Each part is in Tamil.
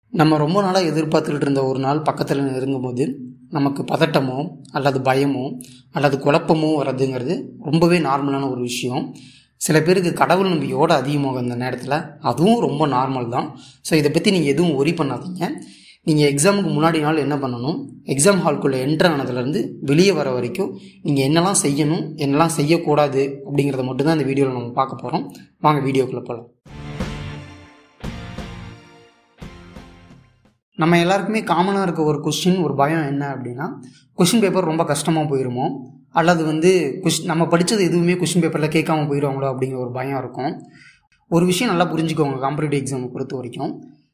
நம்ம ரொம்ப நாளாக எதிர்பார்த்துக்கிட்டு இருந்த ஒரு நாள் பக்கத்தில் நெருங்கும்போது நமக்கு பதட்டமோ அல்லது பயமோ அல்லது குழப்பமோ வர்றதுங்கிறது ரொம்பவே நார்மலான ஒரு விஷயம். சில பேருக்கு கடவுள் நம்பிக்கையோடு அதிகமாகும் இந்த நேரத்தில், அதுவும் ரொம்ப நார்மல் தான். ஸோ இதை பற்றி நீங்கள் எதுவும் ஒரி பண்ணாதீங்க. நீங்கள் எக்ஸாமுக்கு முன்னாடி நாள் என்ன பண்ணணும், எக்ஸாம் ஹால்குள்ளே என்ட்ரு ஆனதுலேருந்து வெளியே வர வரைக்கும் நீங்கள் என்னெல்லாம் செய்யணும், என்னெல்லாம் செய்யக்கூடாது அப்படிங்கிறத மட்டும்தான் இந்த வீடியோவில் நம்ம பார்க்க போகிறோம். வாங்க வீடியோக்குள்ளே போகலாம். நம்ம எல்லாருக்குமே காமனாக இருக்க ஒரு கொஸ்டின், ஒரு பயம் என்ன அப்படின்னா, கொஸ்டின் பேப்பர் ரொம்ப கஷ்டமாக போயிருமோ அல்லது நம்ம படித்தது எதுவுமே கொஸ்டின் பேப்பரில் கேட்காம போயிடுவாங்களோ அப்படிங்கிற ஒரு பயம் இருக்கும். ஒரு விஷயம் நல்லா புரிஞ்சுக்கோங்க, காம்படிட்டிவ் எக்ஸாமை பொறுத்த வரைக்கும்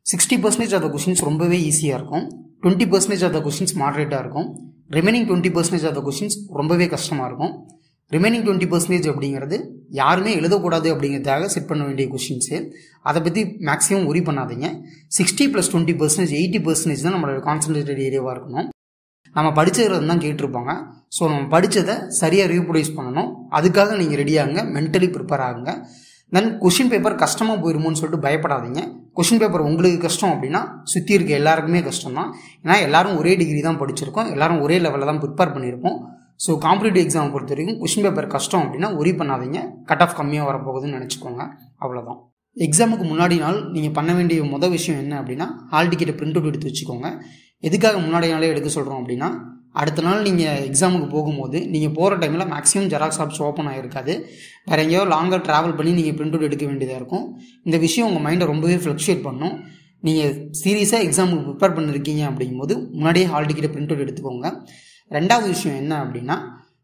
60% ஆஃப் த கொஸ்டின்ஸ் ரொம்பவே ஈஸியாக இருக்கும், 20% ஆஃப் த கொஸ்டின்ஸ் மாடரேட்டாக இருக்கும், ரிமைனிங் 20% ஆஃப் த கொஸ்டின்ஸ் ரொம்பவே கஷ்டமாக இருக்கும். ரிமைனிங் 20% அப்படிங்கிறது யாருமே எழுதக்கூடாது அப்படிங்கிறதுக்காக செட் பண்ண வேண்டிய கொஸ்டின்ஸு. அதை பற்றி மேக்ஸிமம் ஒரி பண்ணாதீங்க. 60 + 20% 80% தான் நம்மளோட கான்சன்ட்ரேட்டட் ஏரியாவாக இருக்கணும். நம்ம படித்தது தான் கேட்டிருப்பாங்க. ஸோ நம்ம படித்ததை சரியாக ரீப்ரொடியூஸ் பண்ணணும். அதுக்காக நீங்கள் ரெடியாகுங்க, மென்டலி ப்ரிப்பேர் ஆகுங்க. தென் கொஷின் பேப்பர் கஷ்டமாக போயிருமோன்னு சொல்லிட்டு பயப்படாதீங்க. கொஷின் பேப்பர் உங்களுக்கு கஷ்டம் அப்படின்னா சுற்றி இருக்க எல்லாருக்குமே கஷ்டம் தான். ஏன்னா எல்லாரும் ஒரே டிகிரி தான் படிச்சிருக்கோம், எல்லாரும் ஒரே லெவலில் தான் ப்ரிப்பேர் பண்ணியிருப்போம். ஸோ காம்படிட்டிவ் எக்ஸாமை பொறுத்த வரைக்கும் கொஷின் பேப்பர் கஷ்டம் அப்படின்னா ஒரி பண்ணாதீங்க. கட் ஆஃப் கம்மியாக வரப்போகுதுன்னு நினச்சிக்கோங்க, அவ்வளோதான். எக்ஸாமுக்கு முன்னாடி நாள் நீங்கள் பண்ண வேண்டிய மொதல் விஷயம் என்ன அப்படின்னா, ஹால் டிக்கெட்டை பிரிண்ட் அவுட் எடுத்து வச்சுக்கோங்க. எதுக்காக முன்னாடி நாளே எடுக்க சொல்கிறோம் அப்படின்னா, அடுத்த நாள் நீங்கள் எக்ஸாமுக்கு போகும்போது நீங்கள் போகிற டைமில் மேக்ஸிமம் ஜெராக்ஸ் ஷாப்ஸ் ஓப்பன் ஆகிருக்காது. வேறு எங்கேயோ லாங்காக ட்ராவல் பண்ணி நீங்கள் பிரிண்ட் அவுட் எடுக்க வேண்டியதாக இருக்கும். இந்த விஷயம் உங்கள் மைண்டை ரொம்பவே ஃப்ளக்ஷுவேட் பண்ணும். நீங்கள் சீரியஸாக எக்ஸாமுக்கு ப்ரிப்பேர் பண்ணியிருக்கீங்க அப்படிங்கும்போது முன்னாடியே ஹால் டிக்கெட்டை பிரிண்ட் அவுட் எடுத்துக்கோங்க. ரெண்டாவது விஷயம் என்ன அப்படின்னா,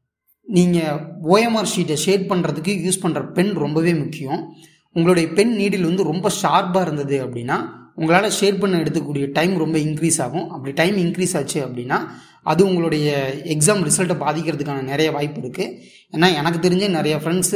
நீங்கள் ஓஎம்ஆர் ஷீட்டை ஷேட் பண்ணுறதுக்கு யூஸ் பண்ணுற பென் ரொம்பவே முக்கியம். உங்களுடைய பென் நீடில் ரொம்ப ஷார்ப்பாக இருந்தது அப்படின்னா உங்களால் ஷேட் பண்ண எடுத்துக்கூடிய டைம் ரொம்ப இன்க்ரீஸ் ஆகும். அப்படி டைம் இன்க்ரீஸ் ஆச்சு அப்படின்னா அது உங்களுடைய எக்ஸாம் ரிசல்ட்டை பாதிக்கிறதுக்கான நிறைய வாய்ப்பு இருக்குது. ஏன்னா எனக்கு தெரிஞ்ச நிறைய ஃப்ரெண்ட்ஸு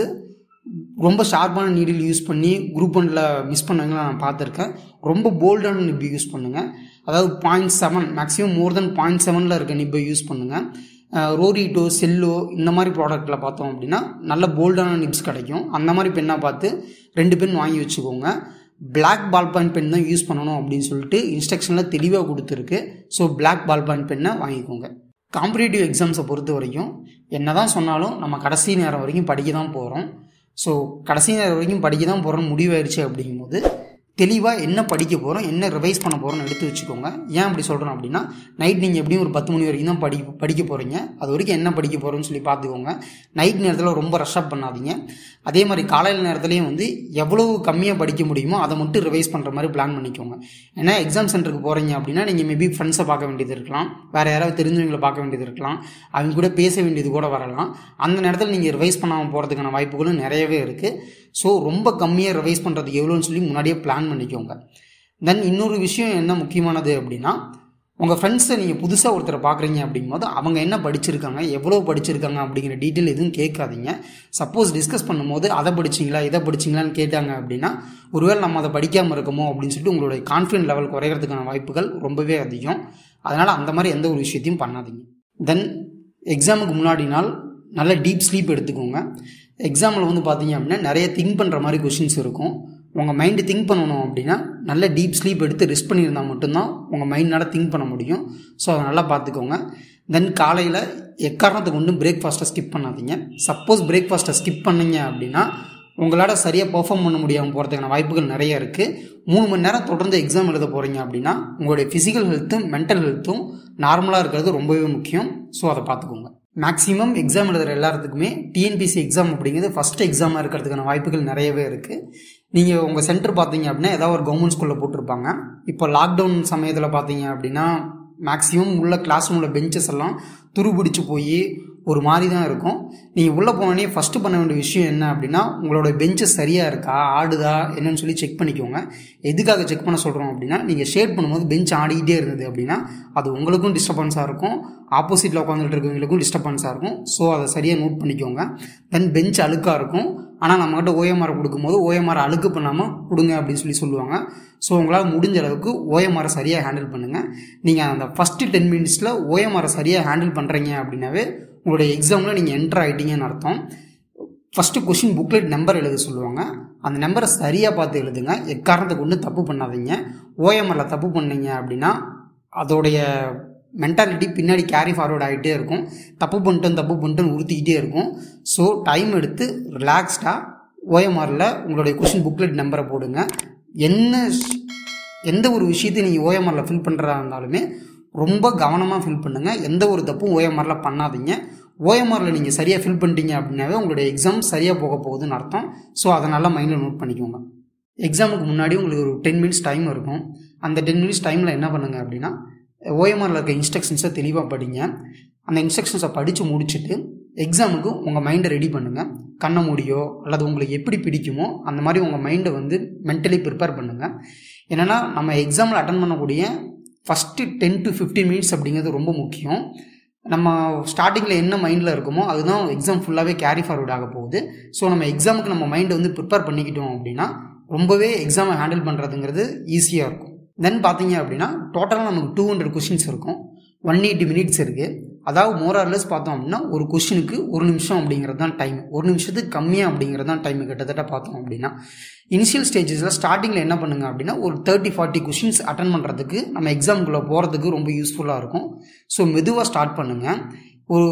ரொம்ப ஷார்ப்பான நீடில் யூஸ் பண்ணி குரூப் 1ல் மிஸ் பண்ணவங்கள நான் பார்த்துருக்கேன். ரொம்ப போல்டான நிப்பை யூஸ் பண்ணுங்கள். அதாவது 0.7 மேக்ஸிமம் மோர் தென் 0.7 இருக்க நிப்பை யூஸ் பண்ணுங்கள். ரோரிட்டோ, செல்லோ இந்த மாதிரி ப்ராடக்ட்டில் பார்த்தோம் அப்படின்னா நல்ல போல்டான நிப்ஸ் கிடைக்கும். அந்த மாதிரி பெண்ணாக பார்த்து 2 பென் வாங்கி வச்சுக்கோங்க. பிளாக் பால் பாயிண்ட் பென் தான் யூஸ் பண்ணணும் அப்படின்னு சொல்லிட்டு இன்ஸ்ட்ரக்ஷனில் தெளிவாக கொடுத்துருக்கு. ஸோ பிளாக் பால் பாயிண்ட் பென்னை வாங்கிக்கோங்க. காம்படிட்டிவ் எக்ஸாம்ஸை பொறுத்த வரைக்கும் என்ன தான் சொன்னாலும் நம்ம கடைசி நேரம் வரைக்கும் படிக்க தான் போகிறோம். ஸோ கடைசி நேரம் வரைக்கும் படிக்க தான் போகிறோம்னு முடிவாயிடுச்சு அப்படிங்கும்போது தெளிவாக என்ன படிக்க போகிறோம், என்ன ரிவைஸ் பண்ண போகிறோம்னு எடுத்து வச்சுக்கோங்க. ஏன் அப்படி சொல்கிறோம் அப்படின்னா, நைட் நீங்கள் எப்படியும் ஒரு 10 மணி வரைக்கும் தான் படிக்க போகிறீங்க. அது வரைக்கும் என்ன படிக்க போகிறோன்னு சொல்லி பார்த்துக்கோங்க. நைட் நேரத்தில் ரொம்ப ரஷ்அப் பண்ணாதீங்க. அதே மாதிரி காலையில் நேரத்துலையும் எவ்வளவு கம்மியாக படிக்க முடியுமோ அதை மட்டும் ரிவைஸ் பண்ணுற மாதிரி பிளான் பண்ணிக்கோங்க. ஏன்னா எக்ஸாம் சென்டருக்கு போகிறீங்க அப்படின்னா நீங்கள் மேபி ஃப்ரெண்ட்ஸை பார்க்க வேண்டியது இருக்கலாம், வேறு யாராவது தெரிஞ்சவங்களை பார்க்க வேண்டியது இருக்கலாம், அவங்க கூட பேச வேண்டியது கூட வரலாம். அந்த நேரத்தில் நீங்கள் ரிவைஸ் பண்ணாமல் போகிறதுக்கான வாய்ப்புகளும் நிறையவே இருக்குது. ஸோ ரொம்ப கம்மியாக ரிவைஸ் பண்ணுறதுக்கு எவ்வளோன்னு சொல்லி முன்னாடியே பிளான் பண்ணிக்கோங்க. தென் இன்னொரு விஷயம் என்ன முக்கியமானது அப்படின்னா, உங்கள் ஃப்ரெண்ட்ஸை நீங்கள் புதுசாக ஒருத்தரை பார்க்குறீங்க அப்படிங்கும்போது அவங்க என்ன படிச்சிருக்காங்க, எவ்வளோ படிச்சிருக்காங்க அப்படிங்கிற டீட்டெயில் எதுவும் கேட்காதீங்க. சப்போஸ் டிஸ்கஸ் பண்ணும்போது அதை படிச்சிங்களா இதை படிச்சிங்களான்னு கேட்டாங்க அப்படின்னா ஒருவேளை நம்ம அதை படிக்காமல் இருக்கோமோ அப்படின்னு சொல்லிட்டு உங்களுடைய கான்ஃபிடன்ட் லெவல் குறைகிறதுக்கான வாய்ப்புகள் ரொம்பவே அதிகம். அதனால் அந்த மாதிரி எந்த ஒரு விஷயத்தையும் பண்ணாதீங்க. தென் எக்ஸாமுக்கு முன்னாடி நாள் நல்ல டீப் ஸ்லீப் எடுத்துக்கோங்க. எக்ஸாமில் பார்த்தீங்க அப்படின்னா நிறைய திங்க் பண்ணுற மாதிரி கொஷின்ஸ் இருக்கும். உங்கள் மைண்டு திங்க் பண்ணணும் அப்படின்னா நல்ல டீப் ஸ்லீப் எடுத்து ரெஸ்ட் பண்ணியிருந்தால் மட்டும்தான் உங்கள் மைண்டால் திங்க் பண்ண முடியும். ஸோ அதை நல்லா பார்த்துக்கோங்க. தென் காலையில் எக்காரணத்தை கொண்டு பிரேக்ஃபாஸ்ட்டை ஸ்கிப் பண்ணாதீங்க. சப்போஸ் பிரேக்ஃபாஸ்ட்டை ஸ்கிப் பண்ணீங்க அப்படின்னா உங்களால் சரியாக பெர்ஃபார்ம் பண்ண முடியாமல் போகிறதுக்கான வாய்ப்புகள் நிறைய இருக்குது. 3 மணி நேரம் தொடர்ந்து எக்ஸாம் எழுத போகிறீங்க அப்படின்னா உங்களுடைய ஃபிசிக்கல் ஹெல்த்தும் மென்டல் ஹெல்த்தும் நார்மலாக இருக்கிறது ரொம்பவே முக்கியம். ஸோ அதை பார்த்துக்கோங்க. மேக்ஸிமம் எக்ஸாம் எழுதுகிற எல்லாத்துக்குமே டிஎன்பிசி எக்ஸாம் அப்படிங்கிறது ஃபஸ்ட்டு எக்ஸாமாக இருக்கிறதுக்கான வாய்ப்புகள் நிறையவே இருக்குது. நீங்கள் உங்கள் சென்டர் பார்த்தீங்க அப்படின்னா ஏதாவது ஒரு கவர்மெண்ட் ஸ்கூலில் போட்டிருப்பாங்க. இப்போ லாக்டவுன் சமயத்தில் பார்த்தீங்க அப்படின்னா மேக்ஸிமம் உள்ள கிளாஸ் ரூமில் பெஞ்சஸ் எல்லாம் துருபிடிச்சு போய் ஒரு மாதிரி தான் இருக்கும். நீங்கள் உள்ளே போனோடனே ஃபஸ்ட்டு பண்ண வேண்டிய விஷயம் என்ன அப்படின்னா, உங்களோட பெஞ்சஸ் சரியாக இருக்கா, ஆடுதா என்னன்னு சொல்லி செக் பண்ணிக்கோங்க. எதுக்காக செக் பண்ண சொல்கிறோம் அப்படின்னா, நீங்கள் ஷேட் பண்ணும்போது பெஞ்ச் ஆடிக்கிட்டே இருந்தது அப்படின்னா அது உங்களுக்கும் டிஸ்டர்பன்ஸாக இருக்கும், ஆப்போசிட்டில் உட்காந்துட்டு இருக்கவங்களுக்கும் டிஸ்டர்பன்ஸாக இருக்கும். ஸோ அதை சரியாக நோட் பண்ணிக்கோங்க. தென் பெஞ்ச் அழுக்காக இருக்கும், ஆனால் நம்மகிட்ட ஓஎம்ஆர் கொடுக்கும்போது ஓஎம்ஆர் அழுக்கு பண்ணாமல் கொடுங்க அப்படின்னு சொல்லுவாங்க. ஸோ உங்களால் முடிஞ்ச அளவுக்கு ஓஎம்ஆரை சரியாக ஹேண்டில் பண்ணுங்கள். நீங்கள் அந்த ஃபஸ்ட்டு 10 மினிட்ஸில் ஓஎம்ஆரை சரியாக ஹேண்டில் பண்ணுறீங்க அப்படின்னாவே உங்களுடைய எக்ஸாமில் நீங்கள் என்டர் ஆகிட்டீங்கன்னு அர்த்தம். ஃபஸ்ட்டு கொஷின் புக்லெட் நம்பர் எழுத சொல்லுவாங்க. அந்த நம்பரை சரியாக பார்த்து எழுதுங்க. எக்காரணத்தை கொண்டு தப்பு பண்ணாதீங்க. ஓஎம்ஆரில் தப்பு பண்ணீங்க அப்படின்னா அதோடைய மென்டாலிட்டி பின்னாடி கேரி ஃபார்வர்ட் ஆகிட்டே இருக்கும். தப்பு பண்ணிட்டேன்னு உறுத்திக்கிட்டே இருக்கும். ஸோ டைம் எடுத்து ரிலாக்ஸ்டாக ஓஎம்ஆரில் உங்களுடைய கொஷின் புக்லெட் நம்பரை போடுங்க. எந்த ஒரு விஷயத்தையும் நீங்கள் ஓஎம்ஆரில் ஃபில் பண்ணுறதா இருந்தாலுமே ரொம்ப கவனமாக ஃபில் பண்ணுங்கள். எந்த ஒரு தப்பும் ஓஎம்ஆரில் பண்ணாதீங்க. ஓஎம்ஆரில் நீங்கள் சரியாக ஃபில் பண்ணிட்டீங்க அப்படின்னாவே உங்களுடைய எக்ஸாம் சரியாக போக போகுதுன்னு அர்த்தம். ஸோ அதை நல்லா மைண்டில் நோட் பண்ணிக்கோங்க. எக்ஸாமுக்கு முன்னாடி உங்களுக்கு ஒரு 10 minutes டைம் இருக்கும். அந்த 10 minutes டைமில் என்ன பண்ணுங்கள் அப்படின்னா ஓஎம்ஆரில் இருக்க இன்ஸ்ட்ரக்ஷன்ஸை தெளிவாக படிங்க. அந்த இன்ஸ்ட்ரக்ஷன்ஸை படித்து முடிச்சுட்டு எக்ஸாமுக்கு உங்கள் மைண்டை ரெடி பண்ணுங்கள். கண்ணை மூடியோ அல்லது உங்களுக்கு எப்படி பிடிக்குமோ அந்த மாதிரி உங்கள் மைண்டை வந்து மென்டலி ப்ரிப்பேர் பண்ணுங்கள். என்னென்னா நம்ம எக்ஸாமில் அட்டன் பண்ணக்கூடிய ஃபஸ்ட்டு 10 to 15 minutes அப்படிங்கிறது ரொம்ப முக்கியம். நம்ம ஸ்டார்டிங்கில் என்ன மைண்டில் இருக்குமோ அதுதான் எக்ஸாம் ஃபுல்லாகவே கேரி ஃபார்வர்ட் ஆக போகுது. ஸோ நம்ம எக்ஸாமுக்கு நம்ம மைண்டை வந்து ப்ரிப்பேர் பண்ணிக்கிட்டோம் அப்படின்னா ரொம்பவே எக்ஸாமை ஹேண்டில் பண்ணுறதுங்கிறது ஈஸியாக இருக்கும். தென் பார்த்தீங்க அப்படின்னா டோட்டலாக நமக்கு 200 கொஷின்ஸ் இருக்கும். 180 minutes இருக்குது. அதாவது மோரார்லெஸ் பார்த்தோம் அப்படின்னா ஒரு கொஷினுக்கு 1 நிமிஷம் அப்படிங்கிறது தான் டைம். 1 நிமிஷத்துக்கு கம்மியாக அப்படிங்கிறது தான் டைம் கிட்டத்தட்ட பார்த்தோம் அப்படின்னா. இனிஷியல் ஸ்டேஜஸில் ஸ்டார்டிங்கில் என்ன பண்ணுங்க அப்படின்னா ஒரு 30-40 கொஷின்ஸ் அட்டன் பண்ணுறதுக்கு நம்ம எக்ஸாமுக்குள்ளே போகிறதுக்கு ரொம்ப யூஸ்ஃபுல்லாக இருக்கும். ஸோ மெதுவாக ஸ்டார்ட் பண்ணுங்கள். ஒரு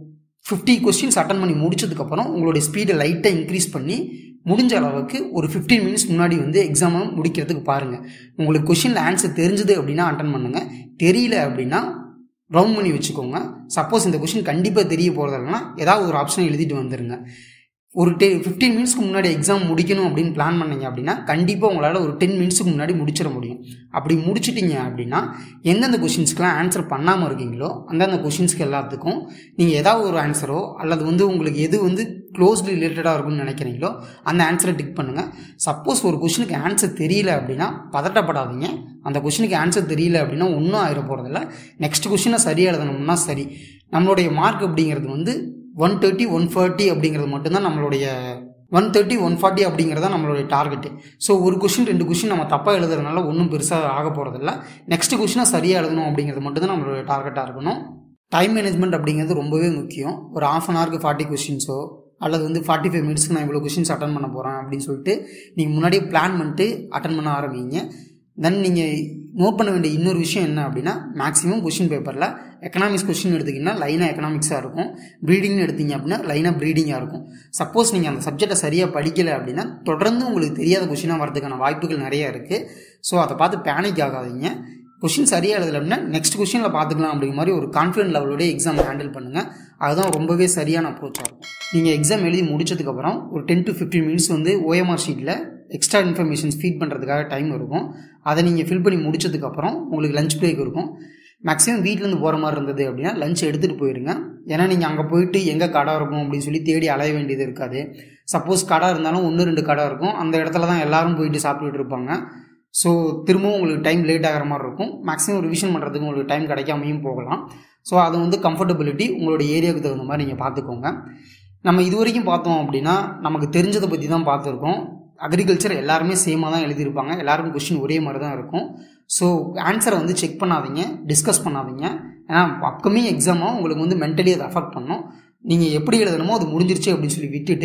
50 கொஸ்டின்ஸ் அட்டன் பண்ணி முடிச்சதுக்கப்புறம் உங்களுடைய ஸ்பீடை லைட்டாக இன்க்ரீஸ் பண்ணி முடிஞ்ச அளவுக்கு ஒரு 15 minutes முன்னாடி வந்து எக்ஸாமை முடிக்கிறதுக்கு பாருங்கள். உங்களுக்கு கொஷினில் ஆன்சர் தெரிஞ்சுது அப்படின்னா அட்டன் பண்ணுங்கள். தெரியல அப்படின்னா ரவுண்ட் பண்ணி வச்சுக்கோங்க. சப்போஸ் இந்த கொஷின் கண்டிப்பாக தெரிய போகிறதில்லைன்னா ஏதாவது ஒரு ஆப்ஷனை எழுதிட்டு வந்துடுங்க. ஒரு 15 minutesக்கு முன்னாடி எக்ஸாம் முடிக்கணும் அப்படின்னு பிளான் பண்ணீங்க அப்படின்னா கண்டிப்பாக உங்களால் ஒரு 10 minutesக்கு முன்னாடி முடிச்சிட முடியும். அப்படி முடிச்சிட்டிங்க அப்படின்னா எந்தெந்த கொஷின்ஸ்க்கெலாம் ஆன்சர் பண்ணாமல் இருக்கீங்களோ அந்தந்த கொஷின்ஸ்க்கு எல்லாத்துக்கும் நீங்கள் ஏதாவது ஒரு ஆன்சரோ அல்லது வந்து உங்களுக்கு எது வந்து க்ளோஸ்லி ரிலேட்டடாக இருக்கும்னு நினைக்கிறீங்களோ அந்த ஆன்சரை டிக் பண்ணுங்கள். சப்போஸ் ஒரு கொஷினுக்கு ஆன்சர் தெரியல அப்படின்னா பதட்டப்படாதீங்க. அந்த கொஷினுக்கு ஆன்சர் தெரியல அப்படின்னா ஒன்றும் ஆயிட போகிறதில்ல. நெக்ஸ்ட் கொஷினை சரியாக எழுதணும்னா சரி. நம்மளுடைய மார்க் அப்படிங்கிறது வந்து 130, 140 அப்படிங்கிறது மட்டும்தான் நம்மளுடைய 130, 140 அப்படிங்கிறது தான் நம்மளுடைய டார்கெட்டு. ஸோ ஒரு கொஷின் 2 கொஷின் நம்ம தப்பாக எழுதுறதுனால ஒன்றும் பெருசாக ஆக போகிறதில்ல. நெக்ஸ்ட் கொஷினை சரியாக எழுதணும் அப்படிங்கிறது மட்டும்தான் நம்மளுடைய டார்கெட்டாக இருக்கணும். டைம் மேனேஜ்மெண்ட் அப்படிங்கிறது ரொம்பவே முக்கியம். ஒரு ½ an hourக்கு 40 கொஷின்ஸோ அல்லது வந்து 45 minutesக்கு நான் இவ்வளோ கொஷின்ஸ் அட்டன் பண்ண போகிறேன் அப்படின்னு சொல்லிட்டு நீங்கள் முன்னாடியே பிளான் பண்ணிட்டு அட்டன் பண்ண ஆரம்பிங்க. தென் நீங்கள் நோட் பண்ண வேண்டிய இன்னொரு விஷயம் என்ன அப்படின்னா மேக்ஸிமம் கொஷின் பேப்பரில் எக்கனாமிக்ஸ் கொஷின் எடுத்திங்கன்னா லைனாக எக்கனாமிக்ஸாக இருக்கும். ப்ரீடிங்னு எடுத்தீங்க அப்படின்னா லைனாக ப்ரீடிங்காக இருக்கும். சப்போஸ் நீங்கள் அந்த சப்ஜெக்டை சரியாக படிக்கலை அப்படின்னா தொடர்ந்து உங்களுக்கு தெரியாத கொஷினாக வரதுக்கான வாய்ப்புகள் நிறையா இருக்குது. ஸோ அதை பார்த்து பேனிக் ஆகாதீங்க. கொஷின் சரியாக எழுதலை அப்படின்னா நெக்ஸ்ட் கொஷினில் பார்த்துக்கலாம் அப்படிங்கிற மாதிரி ஒரு கான்ஃபிடென்ட் லெவலோட எக்ஸாம் ஹேண்டில் பண்ணுங்கள். அதுதான் ரொம்பவே சரியான அப்ரோச்சாக இருக்கும். நீங்கள் எக்ஸாம் எழுதி முடிச்சதுக்கப்புறம் ஒரு 10 to 15 minutes வந்து ஓஎம்ஆர் ஷீட்டில் எக்ஸ்ட்ரா இன்ஃபர்மேஷன்ஸ் ஃபீட் பண்ணுறதுக்காக டைம் இருக்கும். அதை நீங்கள் ஃபில் பண்ணி முடிச்சதுக்கப்புறம் உங்களுக்கு லஞ்ச் பிரேக் இருக்கும். மேக்ஸிமம் வீட்டிலேருந்து போகிற மாதிரி இருந்தது அப்படின்னா லஞ்ச் எடுத்துகிட்டு போயிருங்க. ஏன்னா நீங்கள் அங்கே போயிட்டு எங்கே கடை இருக்கும் அப்படின்னு சொல்லி தேடி அலைய வேண்டியது இருக்காது. சப்போஸ் கடை இருந்தாலும் 1-2 கடை இருக்கும். அந்த இடத்துல தான் எல்லோரும் போயிட்டு சாப்பிட்டுட்டு இருப்பாங்க. ஸோ திரும்பவும் உங்களுக்கு டைம் லேட் ஆகிற மாதிரி இருக்கும். மேக்ஸிமம் ரிவிஷன் பண்ணுறதுக்கு உங்களுக்கு டைம் கிடைக்காமையும் போகலாம். ஸோ அது வந்து கம்ஃபர்டபிலிட்டி உங்களுடைய ஏரியாவுக்கு தகுந்த மாதிரி நீங்கள் பார்த்துக்கோங்க. நம்ம இது வரைக்கும் பார்த்தோம் அப்படின்னா நமக்கு தெரிஞ்சதை பற்றி தான் பார்த்துருக்கோம். அக்ரிகல்ச்சர் எல்லாருமே சேமாக தான் எழுதியிருப்பாங்க. எல்லாருக்கும் கொஸ்டின் ஒரே மாதிரி தான் இருக்கும். ஸோ ஆன்சரை வந்து செக் பண்ணாதீங்க, டிஸ்கஸ் பண்ணாதீங்க. ஏன்னா அப்கமிங் எக்ஸாமாக உங்களுக்கு வந்து மென்டலி அதை அஃபெக்ட் பண்ணும். நீங்கள் எப்படி எழுதணுமோ அது முடிஞ்சிருச்சு அப்படின்னு சொல்லி விட்டுட்டு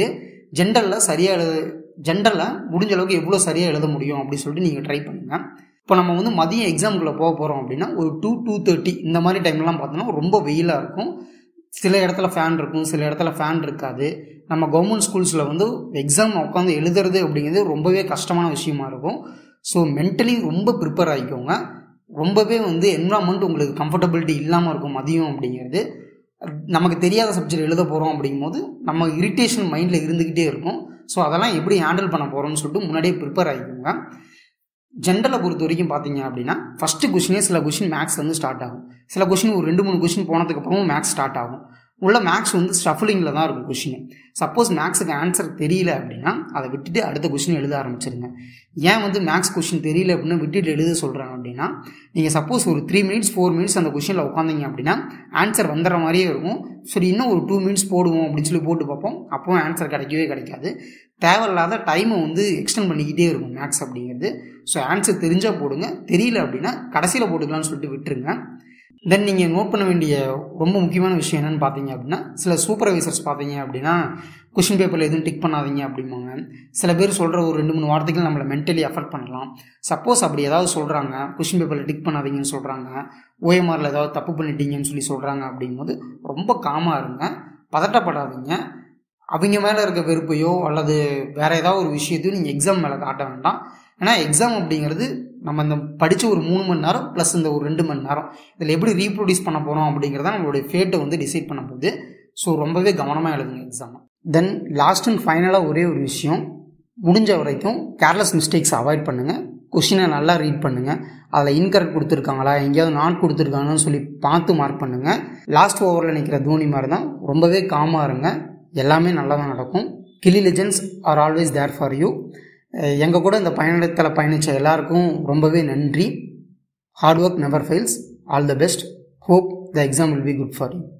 ஜென்ரலில் முடிஞ்ச அளவுக்கு எவ்வளோ சரியாக எழுத முடியும் அப்படின்னு சொல்லிட்டு நீங்கள் ட்ரை பண்ணுங்கள். இப்போ நம்ம வந்து மதியம் எக்ஸாமுக்குள்ளே போக போகிறோம் அப்படின்னா ஒரு 2-2:30 இந்த மாதிரி டைம்லாம் பார்த்தோன்னா ரொம்ப வெயிலாக இருக்கும். சில இடத்துல ஃபேன் இருக்கும், சில இடத்துல ஃபேன் இருக்காது. நம்ம கவர்மெண்ட் ஸ்கூல்ஸில் வந்து எக்ஸாம் உட்காந்து எழுதுறது அப்படிங்கிறது ரொம்பவே கஷ்டமான விஷயமா இருக்கும். ஸோ மென்டலி ரொம்ப ப்ரிப்பேர் ஆகிக்கோங்க. ரொம்பவே வந்து என்விரான்மெண்ட் உங்களுக்கு கம்ஃபர்டபிலிட்டி இல்லாமல் இருக்கும் மதியம் அப்படிங்கிறது. நமக்கு தெரியாத சப்ஜெக்ட் எழுத போகிறோம் அப்படிங்கும்போது நம்ம இரிட்டேஷன் மைண்டில் இருந்துக்கிட்டே இருக்கும். ஸோ அதெல்லாம் எப்படி ஹேண்டில் பண்ண போகிறோம்னு சொல்லிட்டு முன்னாடியே ப்ரிப்பேர் ஆகிக்கோங்க. ஜென்ரலை பொறுத்த வரைக்கும் பார்த்தீங்க அப்படின்னா ஃபஸ்ட்டு கொஷினே சில கொஷின் மேக்ஸ் வந்து ஸ்டார்ட் ஆகும். சில கொஷின் ஒரு 2-3 கொஷின் போனதுக்கப்புறமும் மேக்ஸ் ஸ்டார்ட் ஆகும். உள்ள மேக்ஸ் வந்து ஷஃபிளிங்கில் தான் இருக்கும் கொஷின். சப்போஸ் மேக்ஸுக்கு ஆன்சர் தெரியல அப்படின்னா அதை விட்டுட்டு அடுத்த கொஷின் எழுத ஆரம்பிச்சிருங்க. ஏன் வந்து மேக்ஸ் கொஷின் தெரியல அப்படின்னு விட்டுட்டு எழுத சொல்கிறாங்க அப்படின்னா நீங்கள் சப்போஸ் ஒரு 3 minutes 4 minutes அந்த கொஷினில் உட்காந்திங்க அப்படின்னா ஆன்சர் வந்துடுற மாதிரியே இருக்கும். சரி இன்னும் ஒரு 2 minutes போடுவோம் அப்படின்னு சொல்லி போட்டு பார்ப்போம். அப்போவும் ஆன்சர் கிடைக்காது. தேவையில்லாத டைமை வந்து எக்ஸ்டெண்ட் பண்ணிக்கிட்டே இருக்கும் மேக்ஸ் அப்படிங்கிறது. ஸோ ஆன்சர் தெரிஞ்சால் போடுங்க, தெரியல அப்படின்னா கடைசியில் போட்டுக்கலாம்னு சொல்லிட்டு விட்டுருங்க. தென் நீங்கள் நோட் பண்ண வேண்டிய ரொம்ப முக்கியமான விஷயம் என்னென்னு பார்த்தீங்க அப்படின்னா, சில சூப்பர்வைசர்ஸ் பார்த்தீங்க அப்படின்னா கொஷின் பேப்பரில் எதுவும் டிக் பண்ணாதீங்க அப்படிம்பாங்க. சில பேர் சொல்கிற ஒரு 2-3 வார்த்தைகள் நம்மளை மென்டலி அஃபெக்ட் பண்ணலாம். சப்போஸ் அப்படி ஏதாவது சொல்கிறாங்க, கொஷின் பேப்பரில் டிக் பண்ணாதீங்கன்னு சொல்கிறாங்க, ஓஎம்ஆரில் ஏதாவது தப்பு பண்ணிட்டீங்கன்னு சொல்கிறாங்க அப்படிங்கும்போது ரொம்ப காமாக இருங்க, பதட்டப்படாதீங்க. அவங்க மேலே இருக்க வெறுப்பையோ அல்லது வேறு ஏதாவது ஒரு விஷயத்தையோ நீங்கள் எக்ஸாம் மேலே காட்ட வேண்டாம். ஏன்னா எக்ஸாம் அப்படிங்கிறது நம்ம இந்த படித்த ஒரு 3 மணி நேரம் ப்ளஸ் இந்த ஒரு 2 மணி நேரம் இதில் எப்படி ரீப்ரொடியூஸ் பண்ண போகிறோம் அப்படிங்கிறத நம்மளுடைய ஃபேட்டை வந்து டிசைட் பண்ண போகுது. ஸோ ரொம்பவே கவனமாக எழுதுங்க எக்ஸாமை. தென் லாஸ்ட் அண்ட் ஃபைனலாக ஒரே ஒரு விஷயம், முடிஞ்ச வரைக்கும் கேர்லெஸ் மிஸ்டேக்ஸ் அவாய்ட் பண்ணுங்கள். கொஷினை நல்லா ரீட் பண்ணுங்கள். அதில் இன்கரெக்ட் கொடுத்துருக்காங்களா, எங்கேயாவது நாட் கொடுத்துருக்காங்கன்னு சொல்லி பார்த்து மார்க் பண்ணுங்கள். லாஸ்ட் ஓவரில் நிற்கிற தோனி மாதிரி தான் ரொம்பவே காமாக இருங்க, எல்லாமே நல்லா தான் நடக்கும். Gilli legends are always there for you. எங்கள் கூட இந்த பயணத்தில் பயணித்த எல்லாருக்கும் ரொம்பவே நன்றி. Hard work never fails. All the best. Hope the exam will be good for you.